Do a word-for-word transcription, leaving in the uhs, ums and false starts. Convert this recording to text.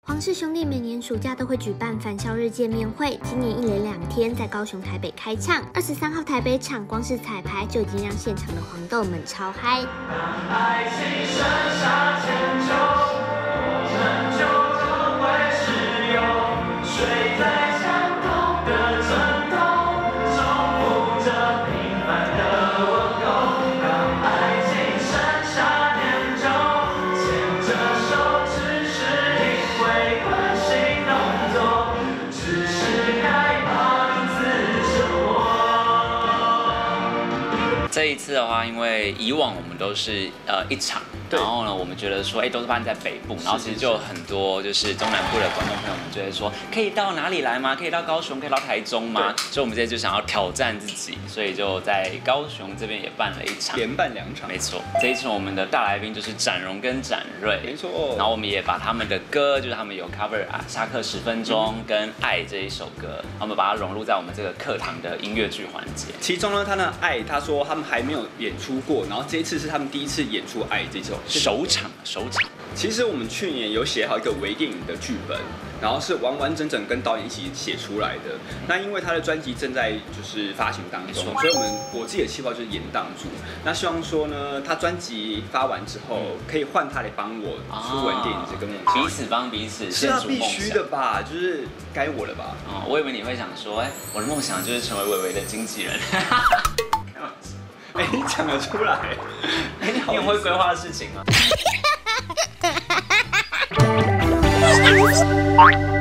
黄氏兄弟每年暑假都会举办返校日见面会，今年一连两天在高雄、台北开唱。二十三号台北场，光是彩排就已经让现场的黄豆们超嗨。爱情剩下千秋，成就可会是有，睡在相同的枕头，重复着平凡的问候。让爱情剩下念旧，牵着手只是因为关心动作，只是害怕独自生活。 这一次的话，因为以往我们都是呃一场，然后呢，我们觉得说，哎，都是发生在北部，然后其实就有很多就是中南部的观众朋友们就会说，可以到哪里来吗？可以到高雄，可以到台中吗？所以我们这次就想要挑战自己，所以就在高雄这边也办了一场， 连办两场。 没错，这一次我们的大来宾就是展荣跟展瑞， 没错。 然后我们也把他们的歌，就是他们有 cover 啊，下课十分钟跟爱这一首歌，我们把它融入在我们这个课堂的音乐剧环节。 其中呢，他的爱，他说他们还没有演出过，然后这一次是他们第一次演出《爱》这首首场，首场。 其实我们去年有写好一个微电影的剧本，然后是完完整整跟导演一起写出来的。那因为他的专辑正在就是发行当中，所以我们我自己的计划就是延宕住。那希望说呢，他专辑发完之后，可以换他来帮我出文电影这个梦想， 彼此帮彼此， 是啊，必须的吧，就是该我了吧。 哦，我以为你会想说，哎，我的梦想就是成为伟伟的经纪人。 哎，你讲得出来？ 哎，你很会规划的事情吗？